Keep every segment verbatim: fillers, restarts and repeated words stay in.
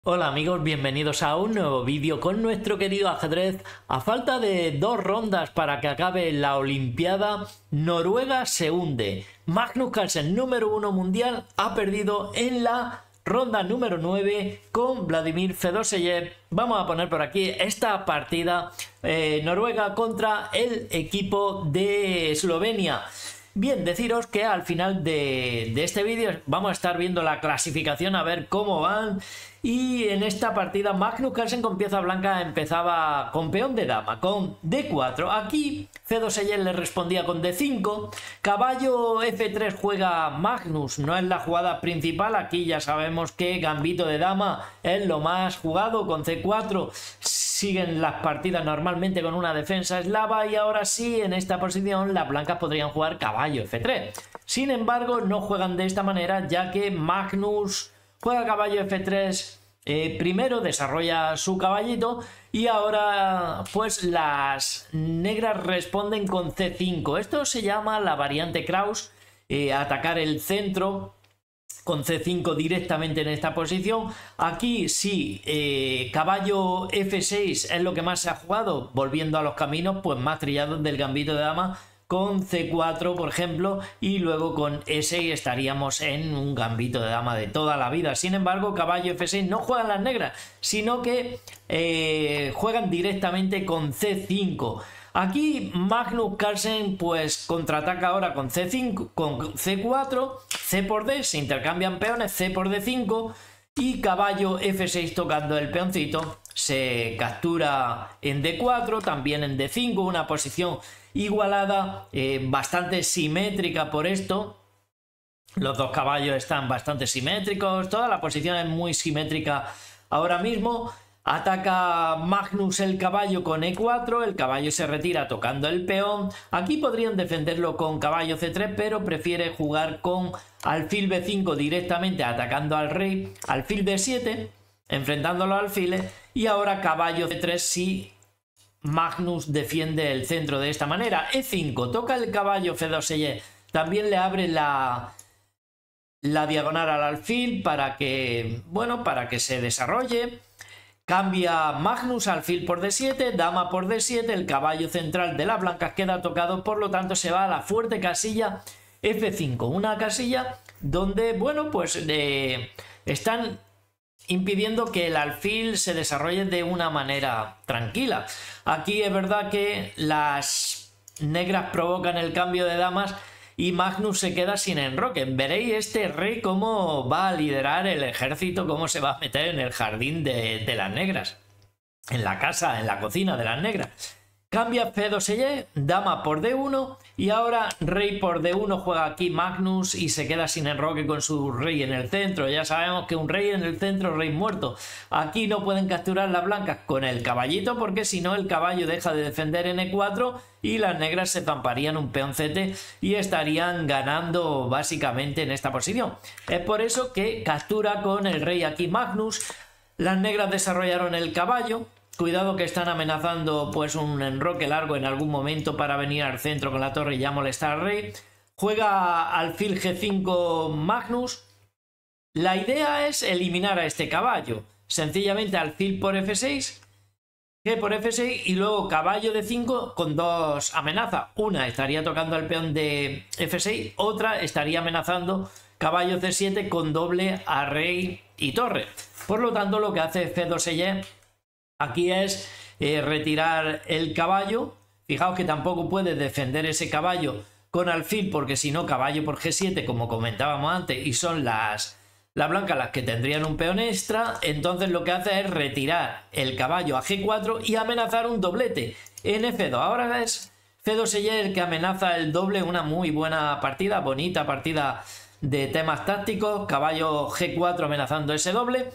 Hola amigos, bienvenidos a un nuevo vídeo con nuestro querido ajedrez. A falta de dos rondas para que acabe la Olimpiada, Noruega se hunde. Magnus Carlsen, número uno mundial, ha perdido en la ronda número nueve con Vladimir Fedoseyev. Vamos a poner por aquí esta partida eh, Noruega contra el equipo de Eslovenia. Bien, deciros que al final de, de este vídeo vamos a estar viendo la clasificación, a ver cómo van. Y en esta partida Magnus Carlsen con pieza blanca empezaba con peón de dama, con D cuatro. Aquí Fedoseyev le respondía con D cinco. Caballo F tres juega Magnus, no es la jugada principal. Aquí ya sabemos que gambito de dama es lo más jugado, con C cuatro. Siguen las partidas normalmente con una defensa eslava y ahora sí, en esta posición las blancas podrían jugar caballo F tres. Sin embargo, no juegan de esta manera, ya que Magnus juega caballo F tres, eh, primero desarrolla su caballito y ahora pues las negras responden con C cinco. Esto se llama la variante Kraus, eh, atacar el centro con C cinco directamente en esta posición. Aquí sí, eh, caballo F seis es lo que más se ha jugado, volviendo a los caminos pues más trillados del gambito de dama, con C cuatro por ejemplo, y luego con E seis estaríamos en un gambito de dama de toda la vida. Sin embargo, caballo F seis no juegan las negras, sino que eh, juegan directamente con C cinco. Aquí Magnus Carlsen pues contraataca ahora con C cinco, con C cuatro, C por D, se intercambian peones, C por D cinco y caballo F seis tocando el peoncito. Se captura en D cuatro, también en D cinco, una posición igualada, eh, bastante simétrica por esto. Los dos caballos están bastante simétricos, toda la posición es muy simétrica ahora mismo. Ataca Magnus el caballo con E cuatro, el caballo se retira tocando el peón. Aquí podrían defenderlo con caballo C tres, pero prefiere jugar con alfil B cinco directamente atacando al rey, alfil D siete, enfrentando los alfiles, y ahora caballo C tres si Magnus defiende el centro de esta manera. E cinco, toca el caballo Fedoseyev, también le abre la, la diagonal al alfil para que, bueno, para que se desarrolle. Cambia Magnus alfil por D siete, dama por D siete, el caballo central de las blancas queda tocado, por lo tanto se va a la fuerte casilla F cinco, una casilla donde, bueno, pues eh, están impidiendo que el alfil se desarrolle de una manera tranquila. Aquí es verdad que las negras provocan el cambio de damas y Magnus se queda sin enroque. Veréis este rey cómo va a liderar el ejército, cómo se va a meter en el jardín de, de las negras, en la casa, en la cocina de las negras. Cambia Fedoseyev, dama por D uno y ahora rey por D uno. Juega aquí Magnus y se queda sin enroque con su rey en el centro. Ya sabemos que un rey en el centro, rey muerto. Aquí no pueden capturar las blancas con el caballito, porque si no el caballo deja de defender en E cuatro y las negras se zamparían un peón C T y estarían ganando básicamente en esta posición. Es por eso que captura con el rey aquí Magnus. Las negras desarrollaron el caballo. Cuidado que están amenazando pues un enroque largo en algún momento para venir al centro con la torre y ya molestar al rey. Juega alfil G cinco Magnus. La idea es eliminar a este caballo. Sencillamente alfil por F seis, G por F seis y luego caballo D cinco con dos amenazas. Una estaría tocando el peón de F seis, otra estaría amenazando caballo C siete con doble a rey y torre. Por lo tanto, lo que hace Fedoseyev aquí es eh, retirar el caballo. Fijaos que tampoco puede defender ese caballo con alfil, porque si no caballo por G siete, como comentábamos antes, y son las, las blancas las que tendrían un peón extra. Entonces lo que hace es retirar el caballo a G cuatro y amenazar un doblete en F dos. Ahora es Fedoseyev el que amenaza el doble, una muy buena partida, bonita partida de temas tácticos. Caballo G cuatro amenazando ese doble.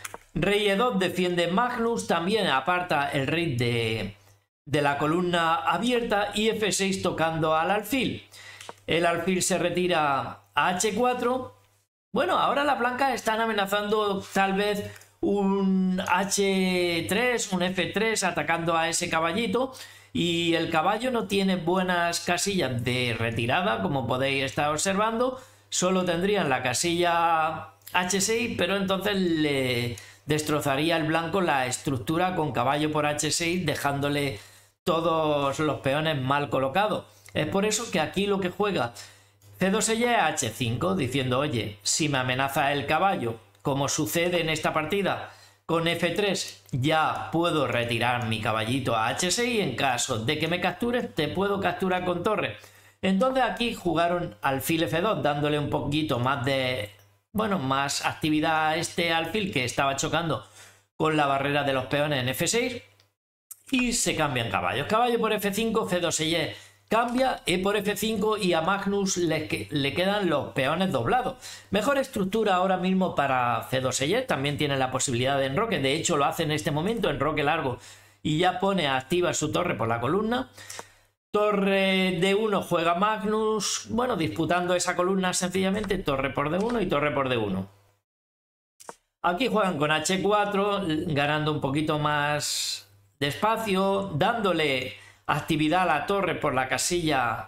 Rey E dos defiende Magnus, también aparta el rey de, de la columna abierta y F seis tocando al alfil. El alfil se retira a H cuatro. Bueno, ahora las blancas están amenazando tal vez un H tres, un F tres atacando a ese caballito, y el caballo no tiene buenas casillas de retirada, como podéis estar observando. Solo tendrían la casilla H seis, pero entonces le destrozaría el blanco la estructura con caballo por hache seis, dejándole todos los peones mal colocados. Es por eso que aquí lo que juega ce dos es hache cinco, diciendo, oye, si me amenaza el caballo, como sucede en esta partida con efe tres, ya puedo retirar mi caballito a hache seis y en caso de que me captures te puedo capturar con torre. Entonces aquí jugaron alfil efe dos, dándole un poquito más de, bueno, más actividad a este alfil que estaba chocando con la barrera de los peones en efe seis, y se cambian caballos. Caballo por efe cinco, ce dos es cambia, e por efe cinco, y a Magnus le, le quedan los peones doblados. Mejor estructura ahora mismo para ce dos es, también tiene la posibilidad de enroque, de hecho lo hace en este momento, enroque largo, y ya pone activa su torre por la columna. Torre de uno juega Magnus, bueno, disputando esa columna sencillamente, torre por de uno y torre por de uno. Aquí juegan con hache cuatro, ganando un poquito más de espacio, dándole actividad a la torre por la casilla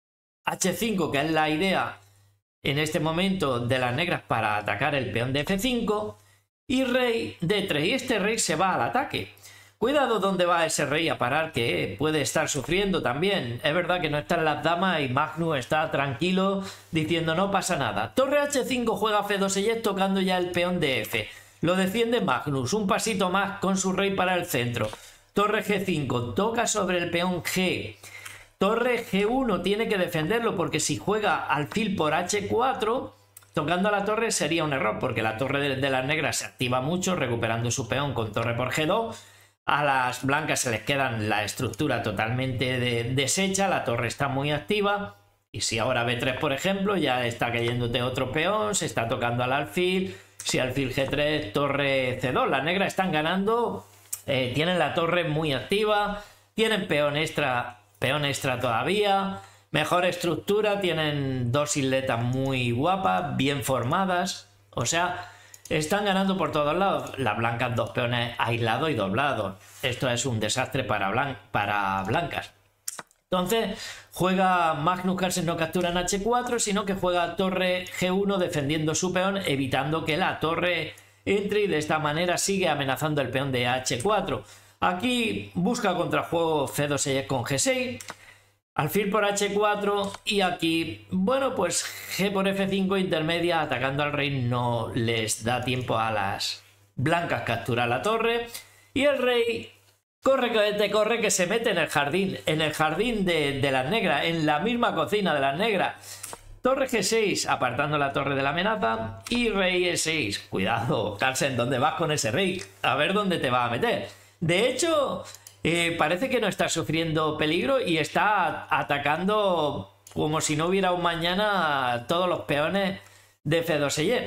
hache cinco, que es la idea en este momento de las negras para atacar el peón de efe cinco, y rey de tres, y este rey se va al ataque. Cuidado donde va ese rey a parar, que puede estar sufriendo también. Es verdad que no están las damas y Magnus está tranquilo diciendo no pasa nada. Torre hache cinco juega ce dos es tocando ya el peón de F. Lo defiende Magnus, un pasito más con su rey para el centro. Torre ge cinco, toca sobre el peón G. Torre ge uno, tiene que defenderlo porque si juega alfil por hache cuatro, tocando a la torre sería un error porque la torre de, de las negras se activa mucho recuperando su peón con torre por ge dos. A las blancas se les queda la estructura totalmente de, deshecha, la torre está muy activa. Y si ahora be tres, por ejemplo, ya está cayéndote otro peón, se está tocando al alfil. Si alfil ge tres, torre ce dos, las negras están ganando. Eh, tienen la torre muy activa, tienen peón extra, peón extra todavía, mejor estructura, tienen dos isletas muy guapas, bien formadas, o sea, están ganando por todos lados. Las blancas dos peones aislados y doblados, esto es un desastre para, blan para blancas. Entonces juega Magnus Carlsen, no captura en hache cuatro, sino que juega torre ge uno defendiendo su peón, evitando que la torre entre, y de esta manera sigue amenazando el peón de hache cuatro. Aquí busca contrajuego ce dos es con ge seis, alfil por hache cuatro, y aquí, bueno, pues G por efe cinco intermedia, atacando al rey, no les da tiempo a las blancas capturar la torre, y el rey corre que te corre, que se mete en el jardín, en el jardín de, de las negras, en la misma cocina de las negras. Torre ge seis, apartando la torre de la amenaza, y rey e seis. Cuidado, Carlsen, ¿dónde vas con ese rey? A ver dónde te va a meter. De hecho, eh, parece que no está sufriendo peligro y está atacando como si no hubiera un mañana todos los peones de ce dos es.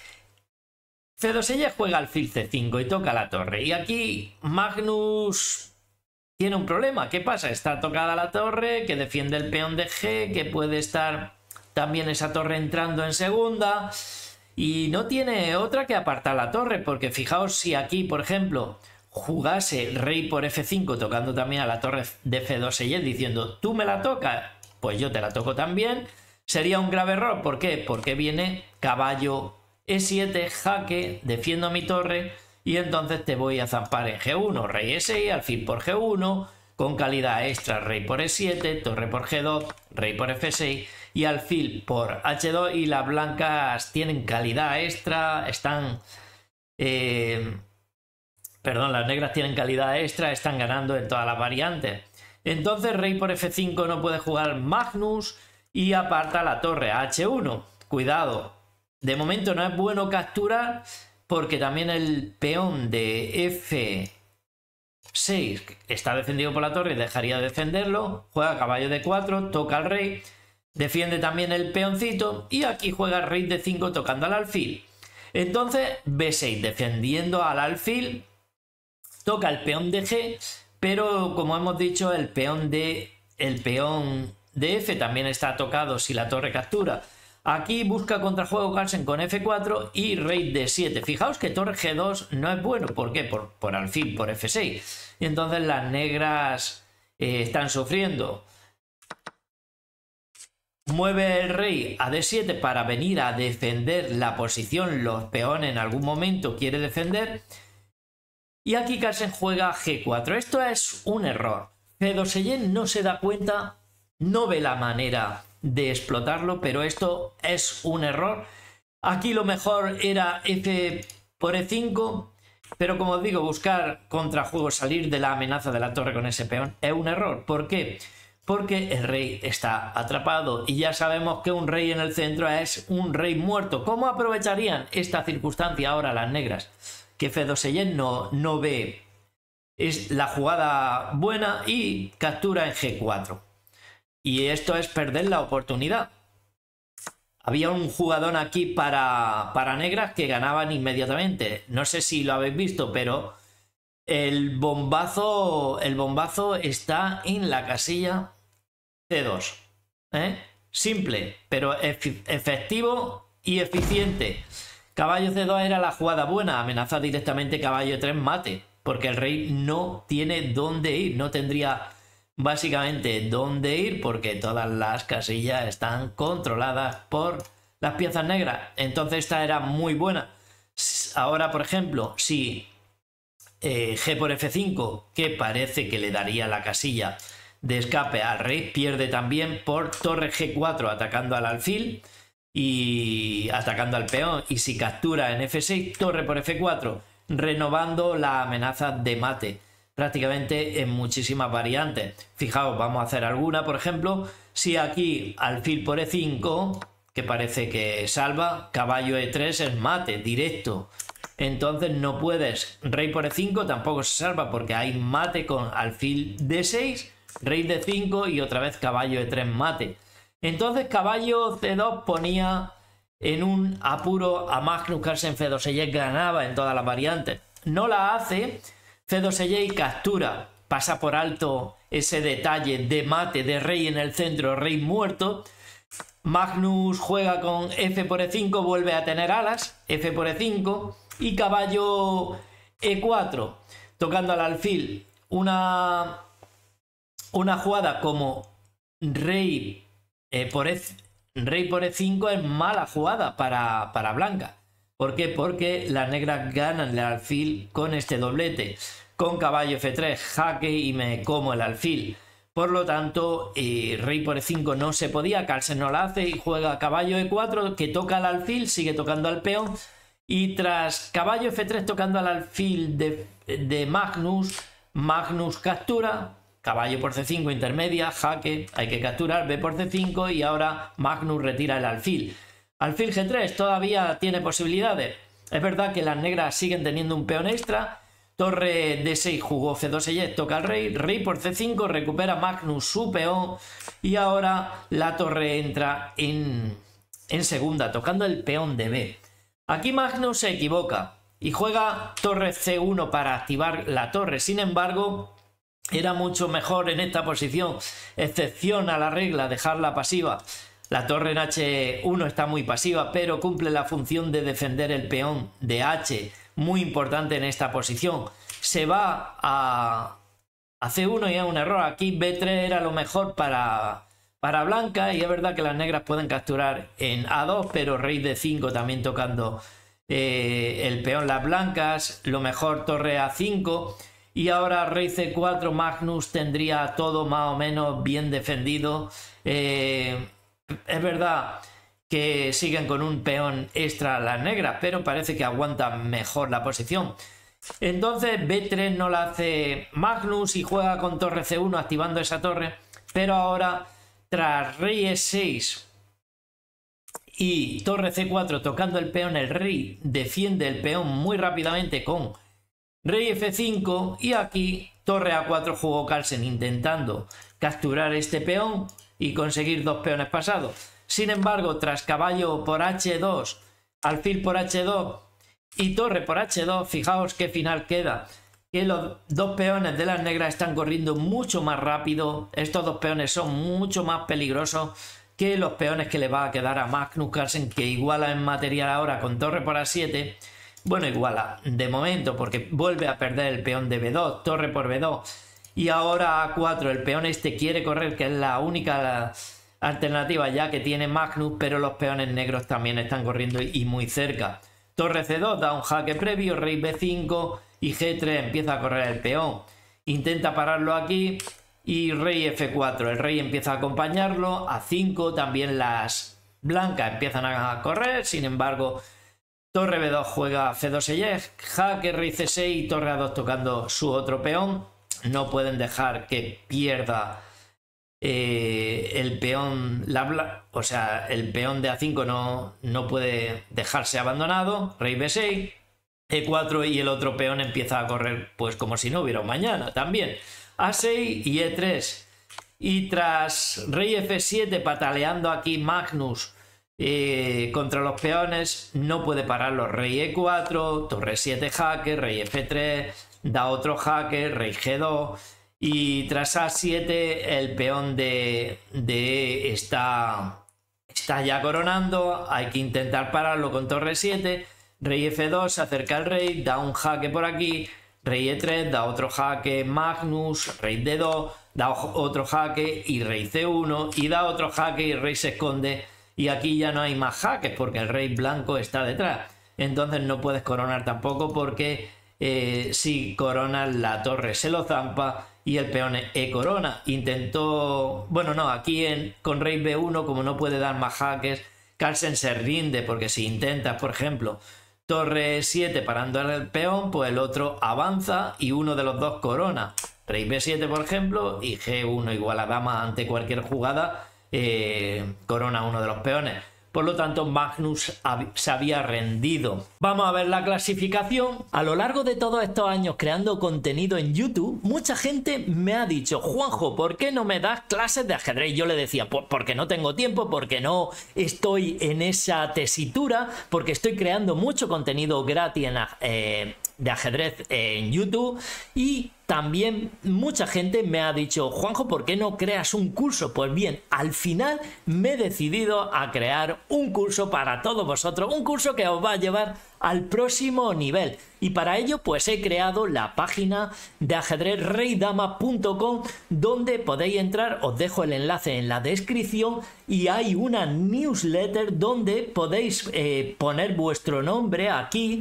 ce dos es juega alfil ce cinco y toca la torre. Y aquí Magnus tiene un problema. ¿Qué pasa? Está tocada la torre, que defiende el peón de G, que puede estar también esa torre entrando en segunda, y no tiene otra que apartar la torre, porque fijaos, si aquí, por ejemplo, jugase rey por efe cinco tocando también a la torre de ce dos es, diciendo tú me la tocas, pues yo te la toco también, sería un grave error. ¿Por qué? Porque viene caballo e siete, jaque, defiendo mi torre, y entonces te voy a zampar en ge uno, rey e seis, alfil por ge uno, con calidad extra rey por e siete, torre por ge dos, rey por efe seis y alfil por hache dos, y las blancas tienen calidad extra, están... Eh, perdón, las negras tienen calidad extra, están ganando en todas las variantes. Entonces rey por efe cinco no puede jugar Magnus y aparta la torre a hache uno. Cuidado, de momento no es bueno capturar porque también el peón de efe seis está defendido por la torre y dejaría de defenderlo. Juega caballo de cuatro, toca al rey, defiende también el peoncito, y aquí juega rey de cinco tocando al alfil. Entonces be seis defendiendo al alfil, toca el peón de G, pero como hemos dicho, el peón de el peón de F también está tocado si la torre captura. Aquí busca contrajuego Carlsen con efe cuatro y rey de siete. Fijaos que torre ge dos no es bueno. ¿Por qué? Por, por alfil, por efe seis. Y entonces las negras eh, están sufriendo. mueve el rey a D siete para venir a defender la posición, los peones en algún momento quiere defender. Y aquí Carlsen juega G cuatro. Esto es un error. Fedosseyen no se da cuenta, no ve la manera de explotarlo, pero esto es un error. Aquí lo mejor era F por E cinco, pero como os digo, buscar contrajuego, salir de la amenaza de la torre con ese peón es un error. ¿Por qué? Porque el rey está atrapado y ya sabemos que un rey en el centro es un rey muerto. ¿Cómo aprovecharían esta circunstancia ahora las negras? Que Fedosseyen no, no ve es la jugada buena y captura en G cuatro. Y esto es perder la oportunidad. Había un jugador aquí para, para negras que ganaban inmediatamente. No sé si lo habéis visto, pero el bombazo, el bombazo está en la casilla C dos. ¿Eh? Simple, pero efectivo y eficiente. Caballo C dos era la jugada buena, amenaza directamente caballo E tres mate, porque el rey no tiene dónde ir, no tendría básicamente dónde ir porque todas las casillas están controladas por las piezas negras. Entonces esta era muy buena. Ahora, por ejemplo, si eh, G por F cinco, que parece que le daría la casilla de escape al rey, pierde también por torre G cuatro atacando al alfil y atacando al peón, y si captura en F seis, torre por F cuatro, renovando la amenaza de mate, prácticamente en muchísimas variantes. Fijaos, vamos a hacer alguna, por ejemplo, si aquí alfil por E cinco, que parece que salva, caballo E tres es mate, directo. Entonces no puedes, rey por E cinco tampoco se salva porque hay mate con alfil D seis, rey D cinco y otra vez caballo E tres mate. Entonces caballo C dos ponía en un apuro a Magnus Carlsen. Fedosseyen ganaba en todas las variantes. No la hace. Fedosseyen captura, pasa por alto ese detalle de mate de rey en el centro, rey muerto. Magnus juega con F por E cinco, vuelve a tener alas, F por E cinco y caballo E cuatro, tocando al alfil. Una, una jugada como rey Eh, por E, rey por E cinco es mala jugada para, para blanca. ¿Por qué? Porque las negras ganan el alfil con este doblete. Con caballo F tres, jaque y me como el alfil. Por lo tanto, eh, rey por E cinco no se podía, Carlsen no la hace y juega caballo E cuatro, que toca al alfil, sigue tocando al peón. Y tras caballo F tres tocando al alfil de, de Magnus, Magnus captura. Caballo por C cinco intermedia, jaque, hay que capturar, B por C cinco y ahora Magnus retira el alfil. Alfil G tres todavía tiene posibilidades. Es verdad que las negras siguen teniendo un peón extra. Torre D seis jugó Fedosseyen, toca al rey. Rey por C cinco, recupera Magnus su peón. Y ahora la torre entra en, en segunda, tocando el peón de B. Aquí Magnus se equivoca y juega torre C uno para activar la torre. Sin embargo, era mucho mejor en esta posición, excepción a la regla, dejarla pasiva. La torre en H uno está muy pasiva, pero cumple la función de defender el peón de H, muy importante en esta posición. Se va a, a C uno y es un error. Aquí B tres era lo mejor para, para blanca, y es verdad que las negras pueden capturar en A dos, pero rey D cinco también tocando eh, el peón las blancas, lo mejor torre A cinco. Y ahora rey C cuatro, Magnus tendría todo más o menos bien defendido. Eh, es verdad que siguen con un peón extra las negras, pero parece que aguantan mejor la posición. Entonces B tres no la hace Magnus y juega con torre C uno activando esa torre. Pero ahora, tras rey E seis y torre C cuatro tocando el peón, el rey defiende el peón muy rápidamente con rey F cinco y aquí torre A cuatro jugó Carlsen intentando capturar este peón y conseguir dos peones pasados. Sin embargo, tras caballo por H dos, alfil por H dos y torre por H dos, fijaos qué final queda. Que los dos peones de las negras están corriendo mucho más rápido. Estos dos peones son mucho más peligrosos que los peones que le va a quedar a Magnus Carlsen, que iguala en material ahora con torre por A siete. Bueno, iguala de momento porque vuelve a perder el peón de B dos, torre por B dos. Y ahora A cuatro, el peón este quiere correr, que es la única alternativa ya que tiene Magnus, pero los peones negros también están corriendo y muy cerca. Torre ce dos da un jaque previo, rey be cinco y ge tres empieza a correr el peón. Intenta pararlo aquí y rey efe cuatro. El rey empieza a acompañarlo, a cinco también las blancas empiezan a correr, sin embargo torre be dos juega ce dos e, jaque rey ce seis y torre a dos tocando su otro peón. No pueden dejar que pierda eh, el peón, la, o sea, el peón de a cinco no, no puede dejarse abandonado. Rey be seis, e cuatro y el otro peón empieza a correr pues como si no hubiera un mañana también. a seis y e tres. Y tras rey efe siete pataleando aquí Magnus eh, contra los peones, no puede pararlo. Rey e cuatro, torre siete jaque, rey efe tres, da otro jaque, rey ge dos y tras a siete el peón de, de está, está ya coronando. Hay que intentar pararlo con torre siete, rey efe dos, se acerca el rey, da un jaque por aquí, rey e tres, da otro jaque Magnus, rey de dos, da otro jaque y rey ce uno y da otro jaque y el rey se esconde y aquí ya no hay más jaques porque el rey blanco está detrás. Entonces no puedes coronar tampoco porque eh, si coronas la torre se lo zampa y el peón e corona. Intentó, bueno no, aquí en, con rey be uno como no puede dar más jaques, Carlsen se rinde porque si intentas por ejemplo torre siete parando el peón, pues el otro avanza y uno de los dos corona. Rey be siete por ejemplo y ge uno igual a dama ante cualquier jugada eh, corona uno de los peones. Por lo tanto, Magnus se había rendido. Vamos a ver la clasificación. A lo largo de todos estos años creando contenido en YouTube, mucha gente me ha dicho: Juanjo, ¿por qué no me das clases de ajedrez? Yo le decía, pues porque no tengo tiempo, porque no estoy en esa tesitura, porque estoy creando mucho contenido gratis en, eh, de ajedrez en YouTube. Y también mucha gente me ha dicho: Juanjo, ¿por qué no creas un curso? Pues bien, al final me he decidido a crear un curso para todos vosotros, un curso que os va a llevar al próximo nivel. Y para ello pues he creado la página de ajedrez rey dama punto com, donde podéis entrar, os dejo el enlace en la descripción, y hay una newsletter donde podéis eh, poner vuestro nombre aquí,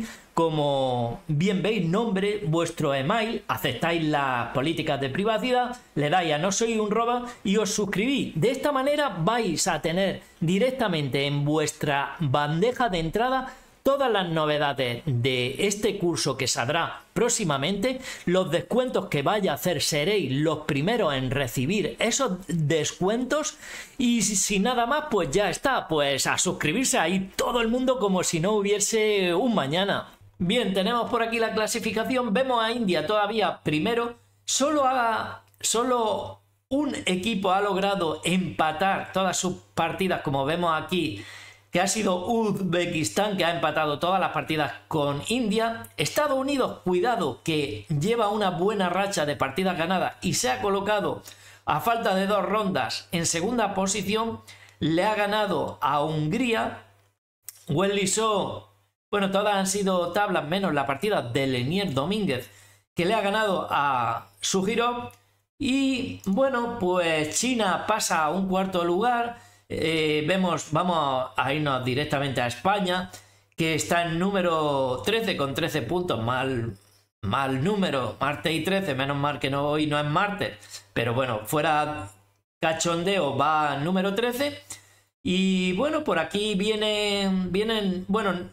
como bien veis, nombre, vuestro email, aceptáis las políticas de privacidad, le dais a no soy un robot y os suscribís. De esta manera vais a tener directamente en vuestra bandeja de entrada todas las novedades de este curso que saldrá próximamente, los descuentos que vaya a hacer, seréis los primeros en recibir esos descuentos, y si nada más pues ya está, pues a suscribirse ahí todo el mundo como si no hubiese un mañana. Bien, tenemos por aquí la clasificación, vemos a India todavía primero, solo, ha, solo un equipo ha logrado empatar todas sus partidas, como vemos aquí, que ha sido Uzbekistán, que ha empatado todas las partidas con India. Estados Unidos, cuidado, que lleva una buena racha de partidas ganadas y se ha colocado a falta de dos rondas en segunda posición, le ha ganado a Hungría. Wesley So, bueno, todas han sido tablas menos la partida de Lenier Domínguez, que le ha ganado a Sugirov. Y bueno, pues China pasa a un cuarto lugar. Eh, vemos, vamos a irnos directamente a España, que está en número trece con trece puntos, mal, mal número, martes y trece, menos mal que no, hoy no es martes, pero bueno, fuera cachondeo, va número trece. Y bueno, por aquí vienen, vienen, bueno,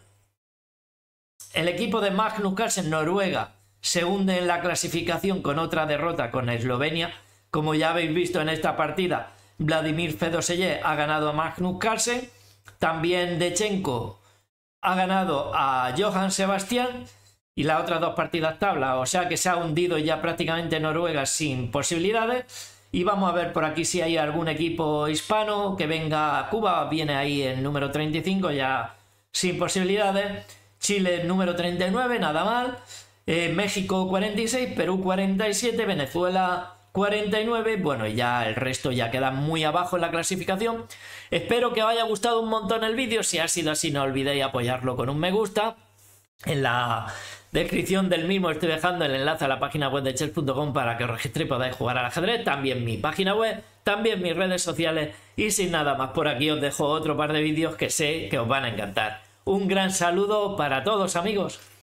el equipo de Magnus Carlsen, Noruega, se hunde en la clasificación con otra derrota con Eslovenia. Como ya habéis visto en esta partida, Vladimir Fedoseye ha ganado a Magnus Carlsen, también Dechenko ha ganado a Johann Sebastian, y las otras dos partidas tabla, o sea que se ha hundido ya prácticamente Noruega sin posibilidades. Y vamos a ver por aquí si hay algún equipo hispano que venga a Cuba, viene ahí en número treinta y cinco, ya sin posibilidades. Chile número treinta y nueve, nada mal. Eh, México cuarenta y seis, Perú cuarenta y siete, Venezuela cuarenta y nueve, bueno, y ya el resto ya queda muy abajo en la clasificación. Espero que os haya gustado un montón el vídeo. Si ha sido así, no olvidéis apoyarlo con un me gusta. En la descripción del mismo estoy dejando el enlace a la página web de chess punto com para que os registréis y podáis jugar al ajedrez. También mi página web, también mis redes sociales y sin nada más por aquí os dejo otro par de vídeos que sé que os van a encantar. Un gran saludo para todos, amigos.